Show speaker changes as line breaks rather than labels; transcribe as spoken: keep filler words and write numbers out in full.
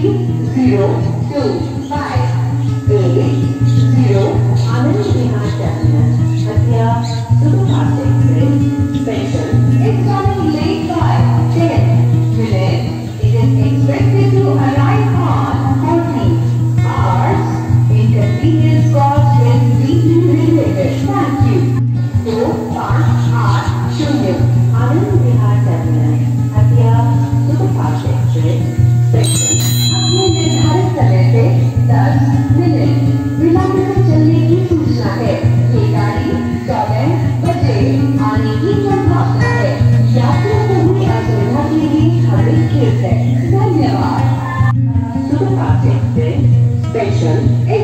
zero two five eight zero Anand Vihar Terminal, Hatia Superfast Express special is running late by ten minutes. It is expected to arrive on fourteen hours. Inconvenience cost will be related. Thank you. दो पाँच आठ शून्य Anand Vihar terminal, Hatia superfast express station अपने निर्धारित समय से दस minute विलंब में चलने की सूचना है। ये गाड़ी चौदह बजे आने की संभावना है। यात्रियों को हुई असुविधा के लिए हमें खेद है। धन्यवाद। Superfast express station